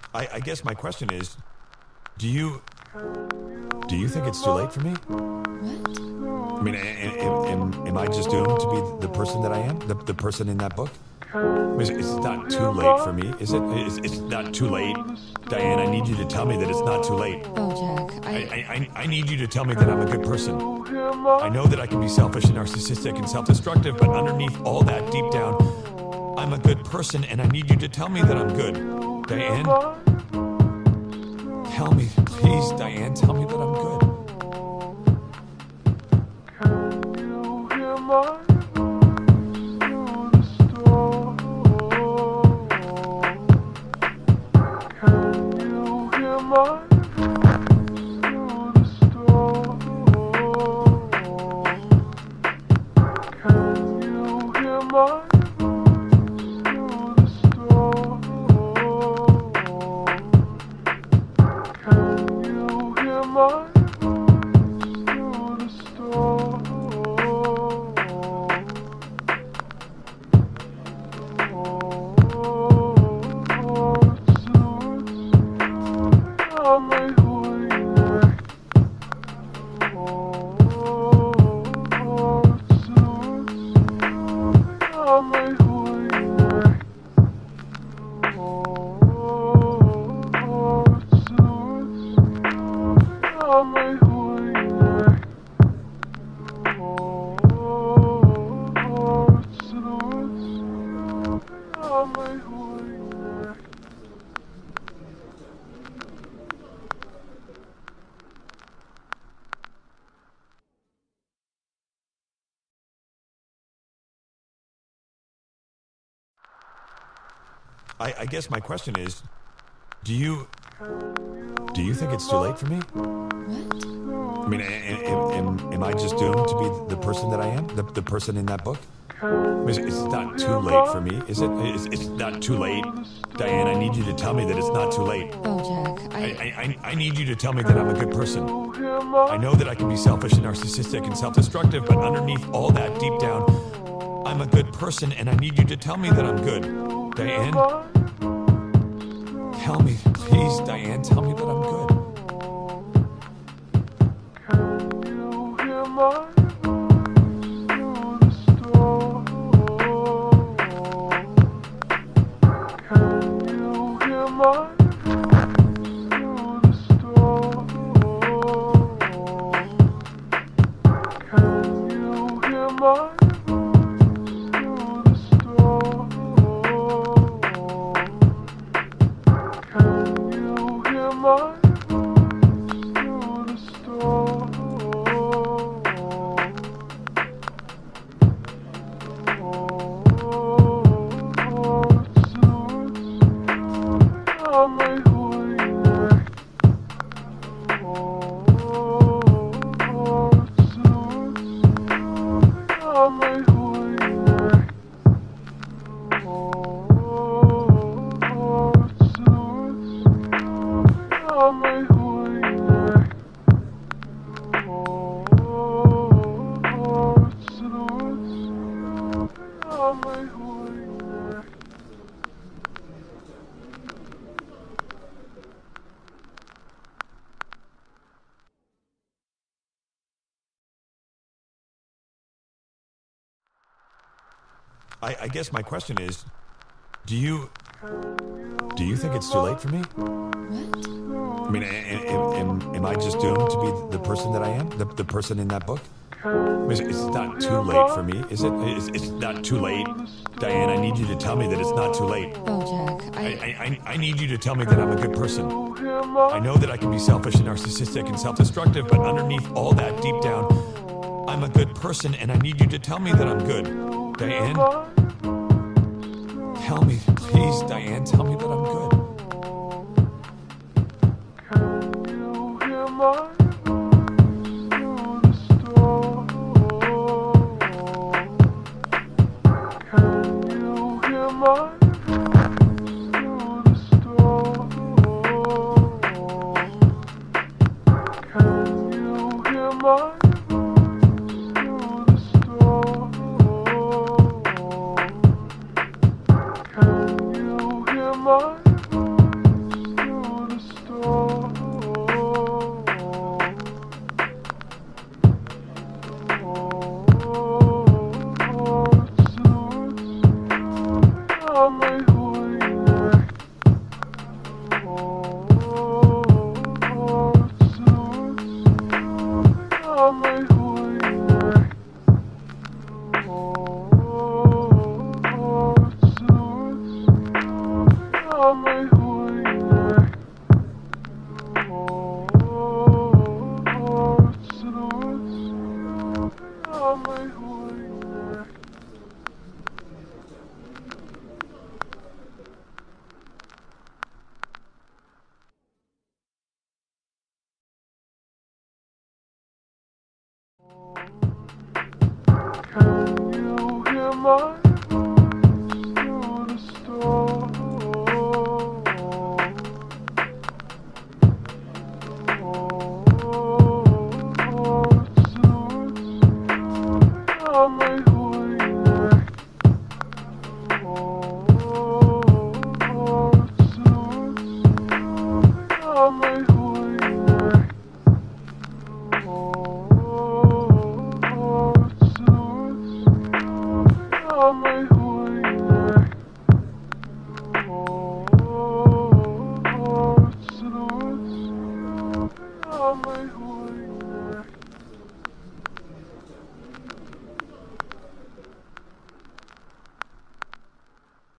I guess my question is, do you think it's too late for me? What? I mean, am I just doomed to be the person that I am? The person in that book? It's not too late for me, is it? It's not too late. Diane, I need you to tell me that it's not too late. Oh, Jack, I need you to tell me that I'm a good person. I know that I can be selfish and narcissistic and self-destructive, but underneath all that, deep down, I'm a good person, and I need you to tell me that I'm good. Diane? Tell me, please, Diane, tell me that I'm good. Can you hear my through the storm? Can you hear my through the storm? Can you hear my through the storm? Can you hear my through the storm? I guess my question is, do you think it's too late for me? what? I mean, am I just doomed to be the person that I am? The person in that book? It's not too late for me, is it? It's not too late. Diane, I need you to tell me that it's not too late. Oh, Jack, I need you to tell me that I'm a good person. I know that I can be selfish and narcissistic and self-destructive, but underneath all that, deep down, I'm a good person, and I need you to tell me that I'm good. Diane? Tell me, please, Diane, tell me that I'm good. Can you hear my through the storm? Can you hear my through the storm? Can you hear my through the storm? Can you hear my through the storm? I guess my question is, do you think it's too late for me? what? I mean, am I just doomed to be the person that I am? The person in that book? It's not too late for me, is it? It's not too late. Diane, I need you to tell me that it's not too late. Oh, Jack, I need you to tell me that I'm a good person. I know that I can be selfish and narcissistic and self-destructive, but underneath all that, deep down, I'm a good person, and I need you to tell me that I'm good. Diane? Tell me, please, Diane, tell me that I'm good. Can you hear my through the storm? Can you hear my through the storm? Can you hear my through the storm? Can you hear my Can you hear my voice through the storm? Oh